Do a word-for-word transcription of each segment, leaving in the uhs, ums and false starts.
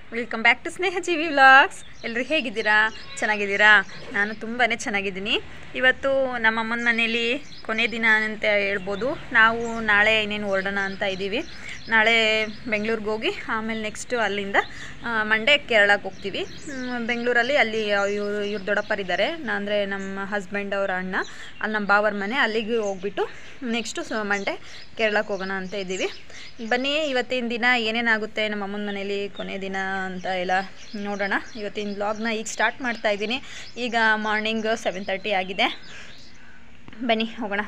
Welcome back to Snehajeevi vlogs. ಎಲ್ಲರೂ ಹೇಗಿದ್ದೀರಾ? ಚೆನ್ನಾಗಿದ್ದೀರಾ? ನಾನು ತುಂಬಾ ಚೆನ್ನಾಗಿದ್ದೀನಿ. ಇವತ್ತು ನಮ್ಮ ಅಮ್ಮನ ಮನೇಲಿ ಕೊನೆ ದಿನ ಅಂತ ಹೇಳ್ಬೋದು. ನಾವು ನಾಳೆ ಇನ್ನೇನು ಹೊರಡೋಣ ಅಂತ ಇದ್ದೀವಿ. ನಾಳೆ ಬೆಂಗಳೂರಿಗೆ ಹೋಗಿ ಆಮೇಲೆ ನೆಕ್ಸ್ಟು ಅಲ್ಲಿಂದ ಮಂಡೇ ಕೇರಳಕ್ಕೆ ಹೋಗ್ತೀವಿ. ಬೆಂಗಳೂರಲ್ಲಿ ಅಲ್ಲಿ ಇವ್ರು ಇವ್ರು ದೊಡ್ಡಪ್ಪರಿದ್ದಾರೆ, ಅಂದರೆ ನಮ್ಮ ಹಸ್ಬೆಂಡ್ ಅವರ ಅಣ್ಣ, ಅಲ್ಲಿ ನಮ್ಮ ಬಾವರ ಮನೆ, ಅಲ್ಲಿಗೆ ಹೋಗ್ಬಿಟ್ಟು ನೆಕ್ಸ್ಟು ಸೊ ಮಂಡೇ ಕೇರಳಕ್ಕೆ ಹೋಗೋಣ ಅಂತ ಇದ್ದೀವಿ. ಬನ್ನಿ, ಇವತ್ತಿನ ದಿನ ಏನೇನಾಗುತ್ತೆ ನಮ್ಮ ಅಮ್ಮನ ಮನೇಲಿ ಕೊನೆ ದಿನ ಅಂತ ಎಲ್ಲ ನೋಡೋಣ. ಇವತ್ತಿನ ವ್ಲಾಗ್ನ ಈಗ ಸ್ಟಾರ್ಟ್ ಮಾಡ್ತಾ ಇದ್ದೀನಿ. ಈಗ ಮಾರ್ನಿಂಗ್ ಸೆವೆನ್ ತರ್ಟಿ ಆಗಿದೆ. ಬನ್ನಿ ಹೋಗೋಣ.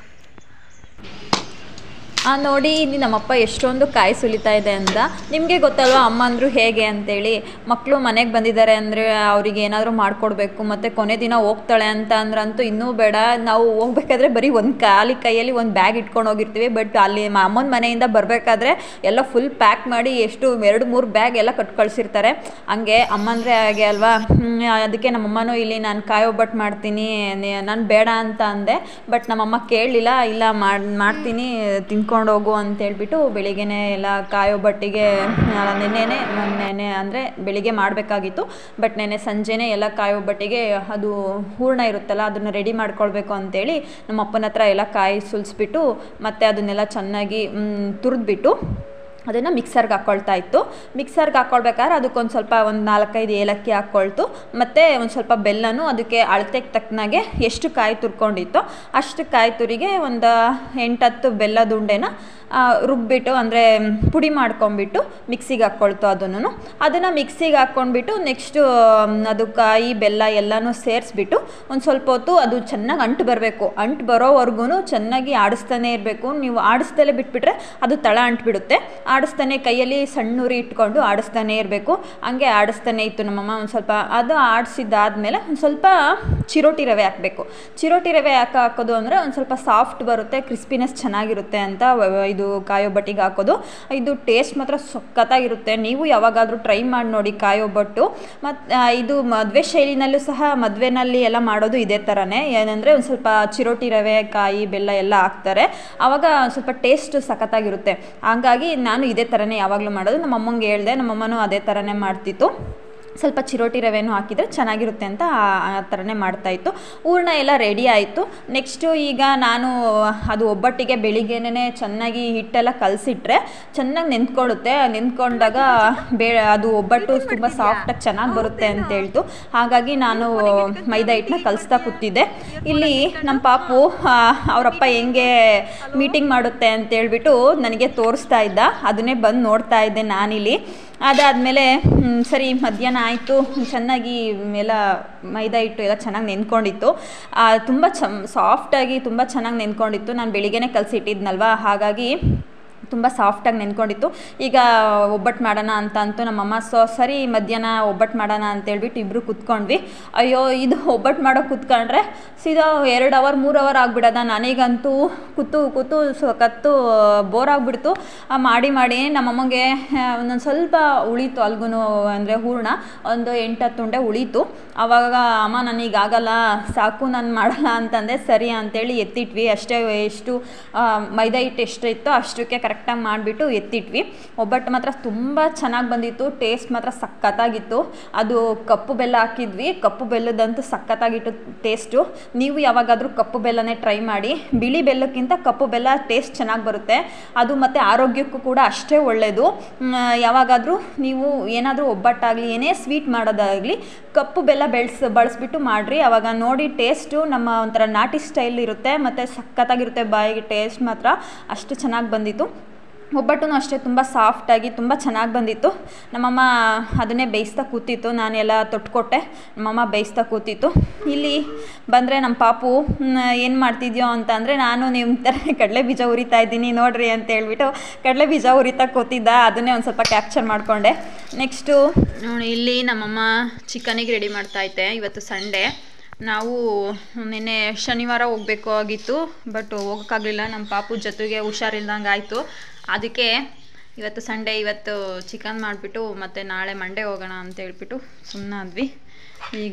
ಆ ನೋಡಿ, ಇಲ್ಲಿ ನಮ್ಮಪ್ಪ ಎಷ್ಟೊಂದು ಕಾಯಿ ಸುಲಿತಾ ಇದೆ ಅಂತ. ನಿಮಗೆ ಗೊತ್ತಲ್ವ ಅಮ್ಮ ಅಂದರು ಹೇಗೆ ಅಂತೇಳಿ. ಮಕ್ಕಳು ಮನೆಗೆ ಬಂದಿದ್ದಾರೆ ಅಂದರೆ ಅವರಿಗೆ ಏನಾದರೂ ಮಾಡಿಕೊಡ್ಬೇಕು, ಮತ್ತು ಕೊನೆ ದಿನ ಹೋಗ್ತಾಳೆ ಅಂತ ಅಂದ್ರಂತೂ ಇನ್ನೂ ಬೇಡ. ನಾವು ಹೋಗ್ಬೇಕಾದ್ರೆ ಬರೀ ಒಂದು ಖಾಲಿ ಕೈಯಲ್ಲಿ ಒಂದು ಬ್ಯಾಗ್ ಇಟ್ಕೊಂಡು ಹೋಗಿರ್ತೀವಿ. ಬಟ್ ಅಲ್ಲಿ ಅಮ್ಮನ ಮನೆಯಿಂದ ಬರಬೇಕಾದ್ರೆ ಎಲ್ಲ ಫುಲ್ ಪ್ಯಾಕ್ ಮಾಡಿ ಎಷ್ಟು ಎರಡು ಮೂರು ಬ್ಯಾಗ್ ಎಲ್ಲ ಕಟ್ ಕಳಿಸಿರ್ತಾರೆ. ಹಂಗೆ ಅಮ್ಮ ಅಂದರೆ ಹಾಗೆ ಅಲ್ವಾ. ಅದಕ್ಕೆ ನಮ್ಮಮ್ಮನೂ ಇಲ್ಲಿ ನಾನು ಕಾಯಿ ಒಬ್ಬಟ್ಟು ಮಾಡ್ತೀನಿ, ನಾನು ಬೇಡ ಅಂತ ಅಂದೆ. ಬಟ್ ನಮ್ಮಮ್ಮ ಕೇಳಲಿಲ್ಲ. ಇಲ್ಲ ಮಾಡಿ ಮಾಡ್ತೀನಿ ತಿನ್ಕೊಂಡು ಹೋಗು ಅಂತೇಳ್ಬಿಟ್ಟು ಬೆಳಿಗ್ಗೆನೇ ಎಲ್ಲ ಕಾಯಿ ಒಬ್ಬಟ್ಟಿಗೆ ನೆನ್ನೆನೆ ನೆನೆ ಅಂದರೆ ಬೆಳಿಗ್ಗೆ ಮಾಡಬೇಕಾಗಿತ್ತು. ಬಟ್ ನೆನೆ ಸಂಜೆನೇ ಎಲ್ಲ ಕಾಯಿ ಒಬ್ಬಟ್ಟಿಗೆ ಅದು ಹೂರಣ ಇರುತ್ತಲ್ಲ, ಅದನ್ನು ರೆಡಿ ಮಾಡ್ಕೊಳ್ಬೇಕು ಅಂತೇಳಿ ನಮ್ಮ ಅಪ್ಪನ ಹತ್ರ ಎಲ್ಲ ಕಾಯಿ ಸುಲಿಸ್ಬಿಟ್ಟು ಮತ್ತು ಅದನ್ನೆಲ್ಲ ಚೆನ್ನಾಗಿ ತುರಿದ್ಬಿಟ್ಟು ಅದನ್ನು ಮಿಕ್ಸರ್ಗೆ ಹಾಕ್ಕೊಳ್ತಾ ಇತ್ತು. ಮಿಕ್ಸರ್ಗೆ ಹಾಕ್ಕೊಳ್ಬೇಕಾದ್ರೆ ಅದಕ್ಕೊಂದು ಸ್ವಲ್ಪ ಒಂದು ನಾಲ್ಕೈದು ಏಲಕ್ಕಿ ಹಾಕ್ಕೊಳ್ತು, ಮತ್ತು ಒಂದು ಸ್ವಲ್ಪ ಬೆಲ್ಲನೂ ಅದಕ್ಕೆ ಅಳತೆಗೆ ತಕ್ಕನಾಗೆ ಎಷ್ಟು ಕಾಯಿ ತುರ್ಕೊಂಡಿತ್ತೋ ಅಷ್ಟು ಕಾಯಿ ತುರಿಗೆ ಒಂದು ಎಂಟತ್ತು ಬೆಲ್ಲದ ಉಂಡೆನ ರುಬ್ಬಿಟ್ಟು ಅಂದರೆ ಪುಡಿ ಮಾಡ್ಕೊಂಬಿಟ್ಟು ಮಿಕ್ಸಿಗೆ ಹಾಕ್ಕೊಳ್ತು. ಅದನ್ನು ಅದನ್ನು ಮಿಕ್ಸಿಗೆ ಹಾಕ್ಕೊಂಡ್ಬಿಟ್ಟು ನೆಕ್ಸ್ಟು ಅದು ಕಾಯಿ ಬೆಲ್ಲ ಎಲ್ಲನೂ ಸೇರಿಸ್ಬಿಟ್ಟು ಒಂದು ಸ್ವಲ್ಪ ಹೊತ್ತು ಅದು ಚೆನ್ನಾಗಿ ಅಂಟು ಬರಬೇಕು. ಅಂಟು ಬರೋವರೆಗೂ ಚೆನ್ನಾಗಿ ಆಡಿಸ್ತಾನೆ ಇರಬೇಕು. ನೀವು ಆಡಿಸ್ದಲೇ ಬಿಟ್ಬಿಟ್ರೆ ಅದು ತಳ ಅಂಟ್ಬಿಡುತ್ತೆ. ಆಡಿಸ್ತಾನೆ ಕೈಯಲ್ಲಿ ಸಣ್ಣ ಉರಿ ಇಟ್ಕೊಂಡು ಆಡಿಸ್ತಾನೆ ಇರಬೇಕು. ಹಂಗೆ ಆಡಿಸ್ತಾನೆ ಇತ್ತು ನಮ್ಮಮ್ಮ. ಒಂದು ಸ್ವಲ್ಪ ಅದು ಆಡಿಸಿದ್ದಾದಮೇಲೆ ಒಂದು ಸ್ವಲ್ಪ ಚಿರೋಟಿ ರವೆ ಹಾಕಬೇಕು. ಚಿರೋಟಿ ರವೆ ಯಾಕೆ ಹಾಕೋದು ಅಂದರೆ ಒಂದು ಸ್ವಲ್ಪ ಸಾಫ್ಟ್ ಬರುತ್ತೆ, ಕ್ರಿಸ್ಪಿನೆಸ್ ಚೆನ್ನಾಗಿರುತ್ತೆ ಅಂತ ಇದು ಕಾಯಿ ಒಬ್ಬಟ್ಟಿಗೆ ಹಾಕೋದು. ಇದು ಟೇಸ್ಟ್ ಮಾತ್ರ ಸಖತ್ತಾಗಿರುತ್ತೆ. ನೀವು ಯಾವಾಗಾದರೂ ಟ್ರೈ ಮಾಡಿ ನೋಡಿ ಕಾಯಿ ಒಬ್ಬಟ್ಟು. ಮತ್ತು ಇದು ಮದುವೆ ಶೈಲಿನಲ್ಲೂ ಸಹ ಮದುವೆನಲ್ಲಿ ಎಲ್ಲ ಮಾಡೋದು ಇದೇ ಥರನೇ. ಏನಂದರೆ ಒಂದು ಸ್ವಲ್ಪ ಚಿರೋಟಿ ರವೆ ಕಾಯಿ ಬೆಲ್ಲ ಎಲ್ಲ ಹಾಕ್ತಾರೆ, ಆವಾಗ ಒಂದು ಸ್ವಲ್ಪ ಟೇಸ್ಟ್ ಸಖತ್ತಾಗಿರುತ್ತೆ. ಹಾಗಾಗಿ ನಾನು ಇದೇ ಥರನೇ ಯಾವಾಗಲೂ ಮಾಡೋದು. ನಮ್ಮ ಅಮ್ಮಂಗೆ ಹೇಳಿದೆ, ನಮ್ಮಮ್ಮನೂ ಅದೇ ಥರನೇ ಮಾಡ್ತಿತ್ತು. ಸ್ವಲ್ಪ ಚಿರೋಟಿ ರವೆನೂ ಹಾಕಿದರೆ ಚೆನ್ನಾಗಿರುತ್ತೆ ಅಂತ ಆ ಥರನೇ ಮಾಡ್ತಾಯಿತ್ತು. ಹೂರಣ ಎಲ್ಲ ರೆಡಿ ಆಯಿತು. ನೆಕ್ಸ್ಟು ಈಗ ನಾನು ಅದು ಒಬ್ಬಟ್ಟಿಗೆ ಬೆಳಿಗ್ಗೆನೇ ಚೆನ್ನಾಗಿ ಹಿಟ್ಟೆಲ್ಲ ಕಲಸಿಟ್ರೆ ಚೆನ್ನಾಗಿ ನೆಂದ್ಕೊಳ್ಳುತ್ತೆ. ನೆಂದ್ಕೊಂಡಾಗ ಬೇ ಅದು ಒಬ್ಬಟ್ಟು ತುಂಬ ಸಾಫ್ಟಾಗಿ ಚೆನ್ನಾಗಿ ಬರುತ್ತೆ ಅಂತ ಹೇಳ್ತು. ಹಾಗಾಗಿ ನಾನು ಮೈದಾ ಹಿಟ್ಟನ್ನ ಕಲಿಸ್ತಾ ಕೂತಿದ್ದೆ. ಇಲ್ಲಿ ನಮ್ಮ ಪಾಪು ಅವರಪ್ಪ ಹೆಂಗೆ ಮೀಟಿಂಗ್ ಮಾಡುತ್ತೆ ಅಂತೇಳ್ಬಿಟ್ಟು ನನಗೆ ತೋರಿಸ್ತಾ ಇದ್ದ. ಅದನ್ನೇ ಬಂದು ನೋಡ್ತಾ ಇದ್ದೆ ನಾನಿಲ್ಲಿ. ಅದಾದಮೇಲೆ ಸರಿ ಮಧ್ಯಾಹ್ನ ಆಯಿತು. ಚೆನ್ನಾಗಿ ಎಲ್ಲ ಮೈದಾ ಹಿಟ್ಟು ಎಲ್ಲ ಚೆನ್ನಾಗಿ ನೆನ್ಕೊಂಡಿತ್ತು. ತುಂಬ ಚ ಸಾಫ್ಟಾಗಿ ತುಂಬ ಚೆನ್ನಾಗಿ ನೆನ್ಕೊಂಡಿತ್ತು. ನಾನು ಬೆಳಿಗ್ಗೆನೇ ಕಲಸಿಟ್ಟಿದ್ನಲ್ವ, ಹಾಗಾಗಿ ತುಂಬ ಸಾಫ್ಟಾಗಿ ನೆನ್ಕೊಂಡಿತ್ತು. ಈಗ ಒಬ್ಬಟ್ಟು ಮಾಡೋಣ ಅಂತ ಅಂತು ನಮ್ಮಮ್ಮ. ಸೊ ಸರಿ ಮಧ್ಯಾಹ್ನ ಒಬ್ಬಟ್ಟು ಮಾಡೋಣ ಅಂತೇಳ್ಬಿಟ್ಟು ಇಬ್ಬರು ಕೂತ್ಕೊಂಡ್ವಿ. ಅಯ್ಯೋ, ಇದು ಒಬ್ಬಟ್ಟು ಮಾಡೋ ಕೂತ್ಕೊಂಡ್ರೆ ಸೀದಾ ಎರಡು ಅವರ್ ಮೂರು ಅವರ್ ಆಗಿಬಿಡೋದ. ನನಗಂತೂ ಕೂತು ಕೂತು ಸಖತ್ತು ಬೋರ್ ಆಗಿಬಿಡ್ತು. ಮಾಡಿ ಮಾಡಿ ನಮ್ಮಮ್ಮಗೆ ಒಂದೊಂದು ಸ್ವಲ್ಪ ಉಳೀತು ಅಲ್ಗೂ, ಅಂದರೆ ಹೂರಣ ಒಂದು ಎಂಟತ್ತು ಉಂಡೆ ಉಳೀತು. ಆವಾಗ ಅಮ್ಮ ನನಗಾಗಲ್ಲ, ಸಾಕು ನಾನು ಮಾಡಲ್ಲ ಅಂತಂದೆ. ಸರಿ ಅಂತೇಳಿ ಎತ್ತಿಟ್ವಿ. ಅಷ್ಟೇ ಎಷ್ಟು ಮೈದಾ ಹಿಟ್ಟು ಎಷ್ಟು ಇತ್ತೋ ಅಷ್ಟಕ್ಕೆ ಕರೆಕ್ಟಾಗಿ ಮಾಡಿಬಿಟ್ಟು ಎತ್ತಿಟ್ವಿ. ಒಬ್ಬಟ್ಟು ಮಾತ್ರ ತುಂಬ ಚೆನ್ನಾಗಿ ಬಂದಿತ್ತು. ಟೇಸ್ಟ್ ಮಾತ್ರ ಸಖತ್ತಾಗಿತ್ತು. ಅದು ಕಪ್ಪು ಬೆಲ್ಲ ಹಾಕಿದ್ವಿ. ಕಪ್ಪು ಬೆಲ್ಲದಂತೂ ಸಖತ್ತಾಗಿತ್ತು ಟೇಸ್ಟು. ನೀವು ಯಾವಾಗಾದರೂ ಕಪ್ಪು ಬೆಲ್ಲನೇ ಟ್ರೈ ಮಾಡಿ. ಬಿಳಿ ಬೆಲ್ಲಕ್ಕಿಂತ ಕಪ್ಪು ಬೆಲ್ಲ ಟೇಸ್ಟ್ ಚೆನ್ನಾಗಿ ಬರುತ್ತೆ. ಅದು ಮತ್ತು ಆರೋಗ್ಯಕ್ಕೂ ಕೂಡ ಅಷ್ಟೇ ಒಳ್ಳೆಯದು. ಯಾವಾಗಾದರೂ ನೀವು ಏನಾದರೂ ಒಬ್ಬಟ್ಟಾಗಲಿ ಏನೇ ಸ್ವೀಟ್ ಮಾಡೋದಾಗಲಿ ಕಪ್ಪು ಬೆಲ್ಲ ಬೆಳೆಸ್ ಬಳಸ್ಬಿಟ್ಟು ಮಾಡಿರಿ. ಆವಾಗ ನೋಡಿ ಟೇಸ್ಟು ನಮ್ಮ ಒಂಥರ ನಾಟಿ ಸ್ಟೈಲ್ ಇರುತ್ತೆ, ಮತ್ತು ಸಖತ್ತಾಗಿರುತ್ತೆ. ಬಾಯಿಗೆ ಟೇಸ್ಟ್ ಮಾತ್ರ ಅಷ್ಟು ಚೆನ್ನಾಗಿ ಬಂದಿತ್ತು. ಒಬ್ಬಟ್ಟು ಅಷ್ಟೇ ತುಂಬ ಸಾಫ್ಟಾಗಿ ತುಂಬ ಚೆನ್ನಾಗಿ ಬಂದಿತ್ತು. ನಮ್ಮಮ್ಮ ಅದನ್ನೇ ಬೇಯಿಸ್ತಾ ಕೂತಿತ್ತು. ನಾನೆಲ್ಲ ತೊಟ್ಕೊಟ್ಟೆ, ನಮ್ಮಮ್ಮ ಬೇಯಿಸ್ತಾ ಕೂತಿತ್ತು. ಇಲ್ಲಿ ಬಂದರೆ ನಮ್ಮ ಪಾಪು ಏನು ಮಾಡ್ತಿದ್ಯೋ ಅಂತ ಅಂದರೆ, ನಾನು ನಿಮ್ಮ ಥರ ಕಡಲೆ ಬೀಜ ಹುರಿತಾ ಇದ್ದೀನಿ ನೋಡ್ರಿ ಅಂತ ಹೇಳ್ಬಿಟ್ಟು ಕಡಲೆ ಬೀಜ ಹುರಿತಾ ಕೂತಿದ್ದ. ಅದನ್ನೇ ಒಂದು ಸ್ವಲ್ಪ ಕ್ಯಾಪ್ಚರ್ ಮಾಡಿಕೊಂಡೆ. ನೆಕ್ಸ್ಟು ಇಲ್ಲಿ ನಮ್ಮಮ್ಮ ಚಿಕನಿಗೆ ರೆಡಿ ಮಾಡ್ತಾಯಿದ್ದೆ. ಇವತ್ತು ಸಂಡೇ. ನಾವು ನಿನ್ನೆ ಶನಿವಾರ ಹೋಗಬೇಕು ಆಗಿತ್ತು, ಬಟ್ ಹೋಗೋಕ್ಕಾಗಲಿಲ್ಲ. ನಮ್ಮ ಪಾಪು ಜೊತೆಗೆ ಹುಷಾರಿಲ್ದಂಗೆ ಆಯಿತು. ಅದಕ್ಕೆ ಇವತ್ತು ಸಂಡೇ, ಇವತ್ತು ಚಿಕನ್ ಮಾಡಿಬಿಟ್ಟು ಮತ್ತು ನಾಳೆ ಮಂಡೇ ಹೋಗೋಣ ಅಂತ ಹೇಳ್ಬಿಟ್ಟು ಸುಮ್ಮನಾದ್ವಿ. ಈಗ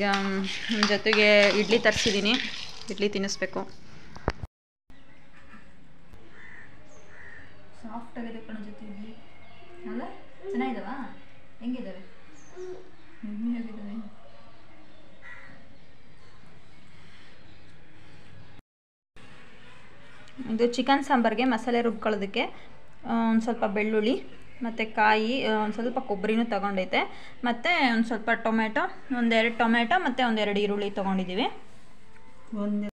ಜೊತೆಗೆ ಇಡ್ಲಿ ತರಿಸಿದ್ದೀನಿ, ಇಡ್ಲಿ ತಿನ್ನಿಸ್ಬೇಕು. ಸಾಫ್ಟಾಗಿದೆ ಕಣ ಜೊತೆ ಇಡ್ಲಿ ಅಲ್ಲ, ಚೆನ್ನಾಗಿದ್ದಾವಾ? ಹೆಂಗಿದ್ದಾವೆ? ಇದು ಚಿಕನ್ ಸಾಂಬಾರಿಗೆ ಮಸಾಲೆ ರುಬ್ಕೊಳ್ಳೋದಕ್ಕೆ ಒಂದು ಸ್ವಲ್ಪ ಬೆಳ್ಳುಳ್ಳಿ ಮತ್ತು ಕಾಯಿ, ಒಂದು ಸ್ವಲ್ಪ ಕೊಬ್ಬರಿನೂ ತೊಗೊಂಡೈತೆ, ಮತ್ತು ಒಂದು ಸ್ವಲ್ಪ ಟೊಮೆಟೊ, ಒಂದೆರಡು ಟೊಮೆಟೊ ಮತ್ತು ಒಂದೆರಡು ಈರುಳ್ಳಿ ತೊಗೊಂಡಿದ್ದೀವಿ. ಒಂದು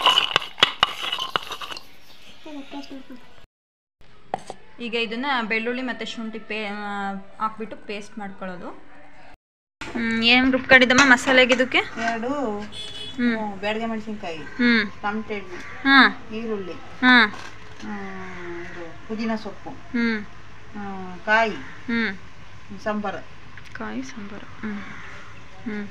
ಈಗ ಇದನ್ನು ಬೆಳ್ಳುಳ್ಳಿ ಮತ್ತು ಶುಂಠಿ ಪೇ ಹಾಕ್ಬಿಟ್ಟು ಪೇಸ್ಟ್ ಮಾಡ್ಕೊಳ್ಳೋದು. ಏನು ರುಬ್ಕೊಂಡಿದ್ದಮ್ಮ ಮಸಾಲೆಗೆ? ಇದಕ್ಕೆ ಎರಡು ಬ್ಯಾಡಗೆ ಮೆಣಸಿನ್ಕಾಯಿ, ಹ್ಞೂ ಟಮಟೆ ಹಣ್ಣು, ಹಾಂ ಈರುಳ್ಳಿ, ಹಾಂ ಇದು ಪುದೀನ ಸೊಪ್ಪು, ಹ್ಞೂ ಕಾಯಿ, ಹ್ಞೂ ಸಾಂಬಾರು, ಕಾಯಿ ಸಾಂಬಾರು. ಹ್ಞೂ ಹ್ಞೂ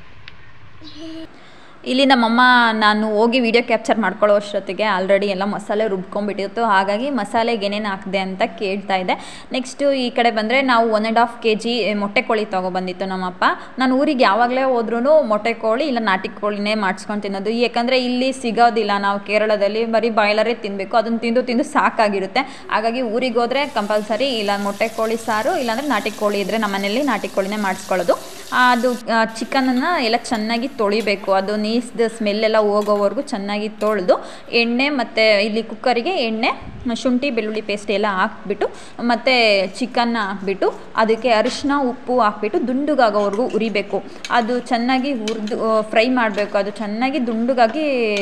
ಇಲ್ಲಿ ನಮ್ಮಮ್ಮ ನಾನು ಹೋಗಿ ವಿಡಿಯೋ ಕ್ಯಾಪ್ಚರ್ ಮಾಡ್ಕೊಳ್ಳೋ ಅಷ್ಟೊತ್ತಿಗೆ ಆಲ್ರೆಡಿ ಎಲ್ಲ ಮಸಾಲೆ ರುಬ್ಕೊಂಡ್ಬಿಟ್ಟಿತ್ತು. ಹಾಗಾಗಿ ಮಸಾಲೆಗೆ ಏನೇನು ಹಾಕಿದೆ ಅಂತ ಕೇಳ್ತಾ ಇದ್ದೆ. ನೆಕ್ಸ್ಟು ಈ ಕಡೆ ಬಂದರೆ ನಾವು one and half K G ಮೊಟ್ಟೆ ಕೋಳಿ ತೊಗೊಬಂದಿತ್ತು ನಮ್ಮಪ್ಪ. ನಾನು ಊರಿಗೆ ಯಾವಾಗಲೇ ಹೋದ್ರೂ ಮೊಟ್ಟೆ ಕೋಳಿ ಇಲ್ಲ ನಾಟಿ ಕೋಳಿನೇ ಮಾಡಿಸ್ಕೊಂಡು ತಿನ್ನೋದು. ಯಾಕಂದರೆ ಇಲ್ಲಿ ಸಿಗೋದಿಲ್ಲ, ನಾವು ಕೇರಳದಲ್ಲಿ ಬರೀ ಬಾಯ್ಲರೇ ತಿನ್ನಬೇಕು, ಅದನ್ನು ತಿಂದು ತಿಂದು ಸಾಕಾಗಿರುತ್ತೆ. ಹಾಗಾಗಿ ಊರಿಗೆ ಹೋದರೆ ಕಂಪಲ್ಸರಿ ಇಲ್ಲ ಮೊಟ್ಟೆ ಕೋಳಿ ಸಾರು, ಇಲ್ಲಾಂದರೆ ನಾಟಿ ಕೋಳಿ ಇದ್ದರೆ ನಮ್ಮ ಮನೇಲಿ ನಾಟಿ ಕೋಳಿನೇ ಮಾಡಿಸ್ಕೊಳ್ಳೋದು. ಅದು ಚಿಕನನ್ನು ಎಲ್ಲ ಚೆನ್ನಾಗಿ ತೊಳಿಬೇಕು, ಅದು ನೀಸ್ದು ಸ್ಮೆಲ್ಲೆಲ್ಲ ಹೋಗೋವರೆಗೂ ಚೆನ್ನಾಗಿ ತೊಳೆದು ಎಣ್ಣೆ ಮತ್ತು ಇಲ್ಲಿ ಕುಕ್ಕರಿಗೆ ಎಣ್ಣೆ, ಶುಂಠಿ ಬೆಳ್ಳುಳ್ಳಿ ಪೇಸ್ಟ್ ಎಲ್ಲ ಹಾಕ್ಬಿಟ್ಟು ಮತ್ತು ಚಿಕನ್ನ ಹಾಕ್ಬಿಟ್ಟು ಅದಕ್ಕೆ ಅರಿಶಿನ ಉಪ್ಪು ಹಾಕ್ಬಿಟ್ಟು ದುಂಡುಗಾಗೋವರೆಗೂ ಉರಿಬೇಕು. ಅದು ಚೆನ್ನಾಗಿ ಹುರಿದು ಫ್ರೈ ಮಾಡಬೇಕು. ಅದು ಚೆನ್ನಾಗಿ ದುಂಡುಗಾಗಿ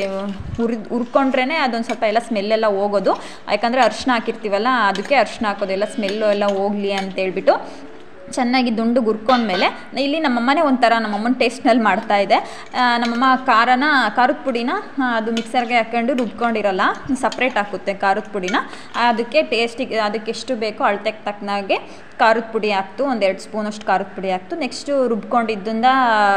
ಹುರಿದು ಹುರ್ಕೊಂಡ್ರೇ ಅದೊಂದು ಸ್ವಲ್ಪ ಎಲ್ಲ ಸ್ಮೆಲ್ಲೆಲ್ಲ ಹೋಗೋದು. ಯಾಕಂದರೆ ಅರಿಶಿನ ಹಾಕಿರ್ತೀವಲ್ಲ, ಅದಕ್ಕೆ ಅರಿಶಿನ ಹಾಕೋದು, ಎಲ್ಲ ಸ್ಮೆಲ್ಲು ಎಲ್ಲ ಹೋಗಲಿ ಅಂತೇಳ್ಬಿಟ್ಟು ಚೆನ್ನಾಗಿ ದುಂಡು ಹುರ್ಕೊಂಡ್ಮೇಲೆ ಇಲ್ಲಿ ನಮ್ಮಮ್ಮನೇ ಒಂಥರ ನಮ್ಮಮ್ಮನ ಟೇಸ್ಟ್ನಲ್ಲಿ ಮಾಡ್ತಾಯಿದೆ. ನಮ್ಮಮ್ಮ ಖಾರನ ಖಾರದ ಪುಡಿನ ಅದು ಮಿಕ್ಸರ್ಗೆ ಹಾಕ್ಕೊಂಡು ರುಬ್ಕೊಂಡಿರಲ್ಲ, ಸಪ್ರೇಟ್ ಹಾಕುತ್ತೆ ಖಾರದ ಪುಡಿನ. ಅದಕ್ಕೆ ಟೇಸ್ಟಿಗೆ ಅದಕ್ಕೆ ಎಷ್ಟು ಬೇಕೋ ಅಳತೆಗೆ ತಕ್ಕನಾಗೆ ಖಾರದ ಪುಡಿ ಹಾಕ್ತು, ಒಂದೆರಡು ಸ್ಪೂನಷ್ಟು ಖಾರದ ಪುಡಿ ಹಾಕ್ತು. ನೆಕ್ಸ್ಟು ರುಬ್ಕೊಂಡಿದ್ದರಿಂದ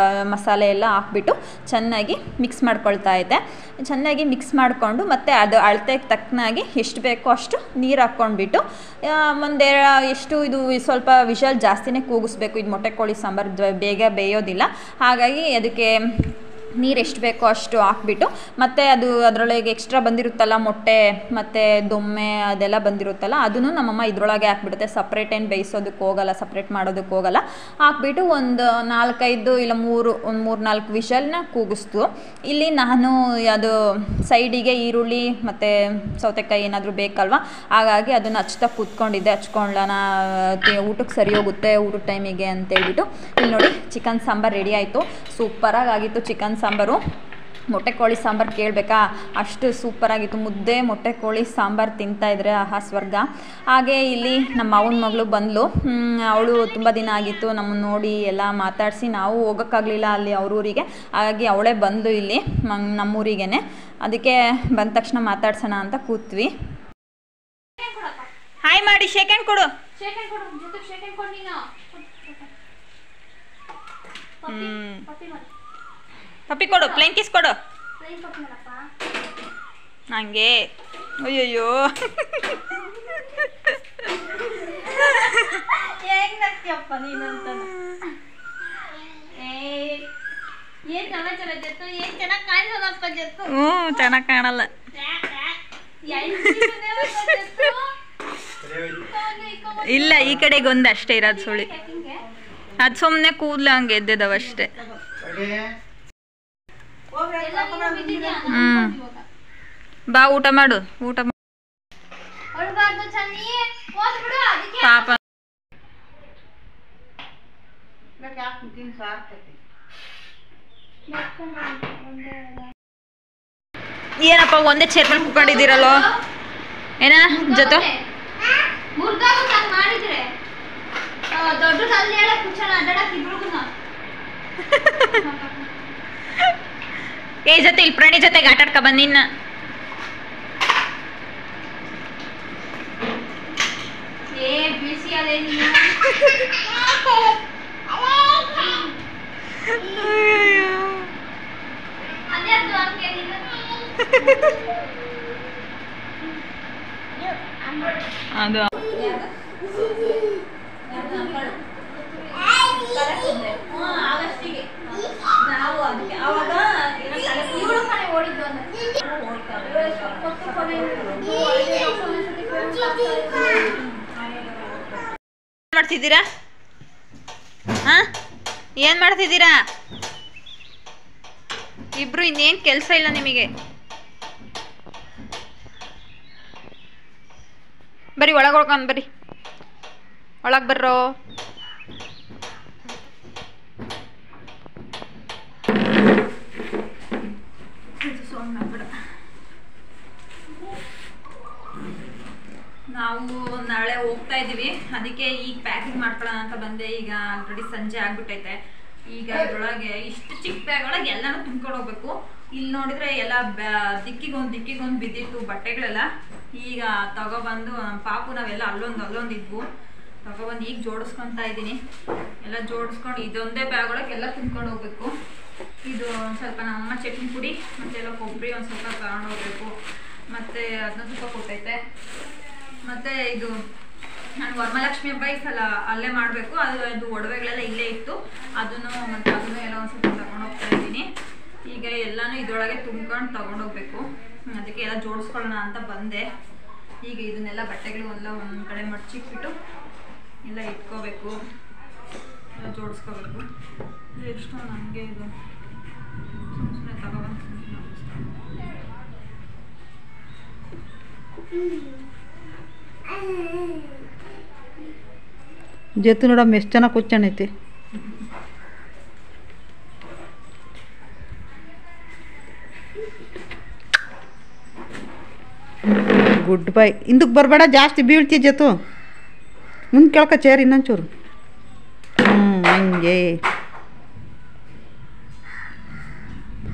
ಮಸಾಲೆ ಎಲ್ಲ ಹಾಕ್ಬಿಟ್ಟು ಚೆನ್ನಾಗಿ ಮಿಕ್ಸ್ ಮಾಡ್ಕೊಳ್ತಾ ಇದ್ದೆ. ಚೆನ್ನಾಗಿ ಮಿಕ್ಸ್ ಮಾಡಿಕೊಂಡು ಮತ್ತು ಅದು ಅಳತೆಗೆ ತಕ್ಕನಾಗಿ ಎಷ್ಟು ಬೇಕೋ ಅಷ್ಟು ನೀರು ಹಾಕ್ಕೊಂಡ್ಬಿಟ್ಟು ಒಂದೇ ಎಷ್ಟು ಇದು ಸ್ವಲ್ಪ ವಿಷಲ್ ಜಾಸ್ತಿನೇ ಕೂಗಿಸ್ಬೇಕು. ಇದು ಮೊಟ್ಟೆ ಕೋಳಿ ಸಾಂಬಾರು ಬೇಗ ಬೇಯೋದಿಲ್ಲ. ಹಾಗಾಗಿ ಅದಕ್ಕೆ ನೀರು ಎಷ್ಟು ಬೇಕೋ ಅಷ್ಟು ಹಾಕ್ಬಿಟ್ಟು ಮತ್ತು ಅದು ಅದರೊಳಗೆ ಎಕ್ಸ್ಟ್ರಾ ಬಂದಿರುತ್ತಲ್ಲ ಮೊಟ್ಟೆ ಮತ್ತು ದೊಮ್ಮೆ ಅದೆಲ್ಲ ಬಂದಿರುತ್ತಲ್ಲ, ಅದನ್ನು ನಮ್ಮಮ್ಮ ಇದರೊಳಗೆ ಹಾಕ್ಬಿಡುತ್ತೆ. ಸಪ್ರೇಟ್ ಏನು ಬೇಯಿಸೋದಕ್ಕೆ ಹೋಗಲ್ಲ, ಸಪ್ರೇಟ್ ಮಾಡೋದಕ್ಕೆ ಹೋಗಲ್ಲ. ಹಾಕ್ಬಿಟ್ಟು ಒಂದು ನಾಲ್ಕೈದು ಇಲ್ಲ ಮೂರು ಒಂದು ಮೂರು ನಾಲ್ಕು ವಿಷಲ್ನ ಕೂಗಿಸ್ತು. ಇಲ್ಲಿ ನಾನು ಅದು ಸೈಡಿಗೆ ಈರುಳ್ಳಿ ಮತ್ತು ಸೌತೆಕಾಯಿ ಏನಾದರೂ ಬೇಕಲ್ವ, ಹಾಗಾಗಿ ಅದನ್ನು ಹಚ್ತಾ ಕೂತ್ಕೊಂಡಿದ್ದೆ. ಹಚ್ಕೊಳ್ಳೋಣ ಊಟಕ್ಕೆ ಸರಿ ಹೋಗುತ್ತೆ ಊಟದ ಟೈಮಿಗೆ ಅಂತೇಳ್ಬಿಟ್ಟು. ಇಲ್ಲಿ ನೋಡಿ ಚಿಕನ್ ಸಾಂಬಾರು ರೆಡಿ ಆಯಿತು. ಸೂಪರಾಗಿ ಆಗಿತ್ತು ಚಿಕನ್ ಸಾಂಬಾರು. ಮೊಟ್ಟೆ ಕೋಳಿ ಸಾಂಬಾರು ಕೇಳಬೇಕಾ, ಅಷ್ಟು ಸೂಪರಾಗಿತ್ತು. ಮುದ್ದೆ ಮೊಟ್ಟೆ ಕೋಳಿ ಸಾಂಬಾರು ತಿಂತಾಯಿದ್ರೆ ಆಹಾ ಸ್ವರ್ಗ. ಹಾಗೆ ಇಲ್ಲಿ ನಮ್ಮ ಮಾವನ ಮಗಳು ಬಂದಳು. ಅವಳು ತುಂಬ ದಿನ ಆಗಿತ್ತು ನಮ್ಮನ್ನು ನೋಡಿ ಎಲ್ಲ ಮಾತಾಡಿಸಿ, ನಾವು ಹೋಗೋಕ್ಕಾಗಲಿಲ್ಲ ಅಲ್ಲಿ ಅವ್ರ ಊರಿಗೆ. ಹಾಗಾಗಿ ಅವಳೇ ಬಂದು ಇಲ್ಲಿ ನಮ್ಮೂರಿಗೇ. ಅದಕ್ಕೆ ಬಂದ ತಕ್ಷಣ ಮಾತಾಡ್ಸೋಣ ಅಂತ ಕೂತ್ವಿ. ಹಾಯ್ ಮಾಡಿ ಶೇಕ್ ಹ್ಯಾಂಡ್ ಕೊಡು. ಪಪ್ಪಿ ಕೊಡು, ಪ್ಲೇನ್ ಕಿಸ್ ಕೊಡು ನನಗೆ. ಅಯ್ಯಯ್ಯೋ ಹೆಂಗಪ್ಪ ನೀನಂತ. ಹ್ಞೂ ಚೆನ್ನಾಗಿ ಕಾಣಲ್ಲ. ಇಲ್ಲ, ಈ ಕಡೆಗೆ ಒಂದು ಅಷ್ಟೇ ಇರೋದು ಸುಳಿ. ಅದು ಸುಮ್ಮನೆ ಕೂದಲು ಹಂಗೆ ಎದ್ದಿದ್ದಾವ ಅಷ್ಟೇ. ಹ್ಞೂ ಬಾ ಊಟ ಮಾಡು. ಊಟ ಪಾಪ ಏನಪ್ಪ ಒಂದೇ ಚೇರ್ ಮೇಲೆ ಕುತ್ಕೊಂಡಿದ್ದೀರಲ್ಲೋ ಏನ ಜೊತೆ ಏ ಜೊತೆ ಇಲ್ಲಿ ಪ್ರಾಣಿ ಜೊತೆಗೆ ಆಟ ಆಡ್ಕ ಬಂದ ನಿನ್ನ. ಅದು ಮಾಡ್ತಿದ್ದೀರಾ? ಹಾ ಏನ್ ಮಾಡ್ತಿದ್ದೀರಾ ಇಬ್ರು? ಇನ್ನೇನ್ ಕೆಲಸ ಇಲ್ಲ ನಿಮಗೆ? ಬರ್ರಿ ಒಳಗೆ ಹೋಗ್ಕೊಂಡು ಬರ್ರಿ, ಒಳಗೆ ಬರ್ರೋ. ನಾವು ನಾಳೆ ಹೋಗ್ತಾ ಇದ್ದೀವಿ, ಅದಕ್ಕೆ ಈಗ ಪ್ಯಾಕಿಂಗ್ ಮಾಡ್ಕೊಳ್ಳೋಣ ಅಂತ ಬಂದೆ. ಈಗ ಆಲ್ರೆಡಿ ಸಂಜೆ ಆಗ್ಬಿಟ್ಟೈತೆ. ಈಗ ಇದ್ರೊಳಗೆ ಇಷ್ಟು ಚಿಕ್ಕ ಬ್ಯಾಗ್ ಒಳಗೆ ಎಲ್ಲನೂ ತುಂಬ್ಕೊಂಡು ಹೋಗ್ಬೇಕು. ಇಲ್ಲಿ ನೋಡಿದ್ರೆ ಎಲ್ಲ ಬ್ಯಾ ದಿಕ್ಕಿಗೊಂದು ದಿಕ್ಕಿಗೊಂದು ಬಿದ್ದಿತ್ತು ಬಟ್ಟೆಗಳೆಲ್ಲ. ಈಗ ತಗೊಬಂದು ಪಾಪು ನಾವೆಲ್ಲ ಅಲ್ಲೊಂದು ಅಲ್ಲೊಂದು ಇದ್ವು ತಗೊಬಂದು ಈಗ ಜೋಡಿಸ್ಕೊತಾ ಇದ್ದೀನಿ. ಎಲ್ಲ ಜೋಡಿಸ್ಕೊಂಡು ಇದೊಂದೇ ಬ್ಯಾಗ್ ಒಳಗೆ ಎಲ್ಲ ತುಂಬ್ಕೊಂಡು ಹೋಗ್ಬೇಕು. ಇದು ಒಂದು ಸ್ವಲ್ಪ ನಮ್ಮಮ್ಮ ಚಟ್ನಿ ಪುಡಿ ಮತ್ತು ಎಲ್ಲ ಕೊಬ್ಬರಿ ಒಂದು ಸ್ವಲ್ಪ ತಗೊಂಡು ಹೋಗ್ಬೇಕು. ಮತ್ತು ಅದನ್ನ ಸ್ವಲ್ಪ ಕೊಟ್ಟೈತೆ. ಮತ್ತು ಇದು ನಾನು ವರಮಹಾಲಕ್ಷ್ಮಿ ಹಬ್ಬ ಈ ಸಲ ಅಲ್ಲೇ ಮಾಡಬೇಕು. ಅದು ಅದು ಒಡವೆಗಳೆಲ್ಲ ಇಲ್ಲೇ ಇತ್ತು, ಅದನ್ನು ಮತ್ತು ಅದನ್ನು ಎಲ್ಲ ಒಂದು ಸ್ವಲ್ಪ ತಗೊಂಡು ಹೋಗ್ತಾ ಇದ್ದೀನಿ. ಈಗ ಎಲ್ಲನೂ ಇದರೊಳಗೆ ತುಂಬ್ಕೊಂಡು ತಗೊಂಡೋಗ್ಬೇಕು. ಅದಕ್ಕೆ ಎಲ್ಲ ಜೋಡಿಸ್ಕೊಳ್ಳೋಣ ಅಂತ ಬಂದೆ. ಈಗ ಇದನ್ನೆಲ್ಲ ಬಟ್ಟೆಗಳು ಎಲ್ಲ ಒಂದು ಕಡೆ ಮಡ್ಚಿಕ್ಬಿಟ್ಟು ಎಲ್ಲ ಇಟ್ಕೋಬೇಕು, ಎಲ್ಲ ಜೋಡಿಸ್ಕೋಬೇಕು. ಎಷ್ಟು ನನಗೆ ಇದು ಸುಮ್ಮನೆ ತಗೊಬಂದು ಜೊತೆ ನೋಡಮ್ಮ ಎಷ್ಟು ಚೆನ್ನಾಗಿ ಕೂತ್ಕೊಂಡೈತಿ. Good bye. ಹಿಂದಕ್ಕೆ ಬರಬೇಡ, ಜಾಸ್ತಿ ಬೀಳ್ತಿ ಜೊತು. ಮುಂದೆ ಕೇಳ್ಕ ಚೇರ್ ಇನ್ನೊಂಚೂರು. ಹ್ಞೂ ಹಂಗೆ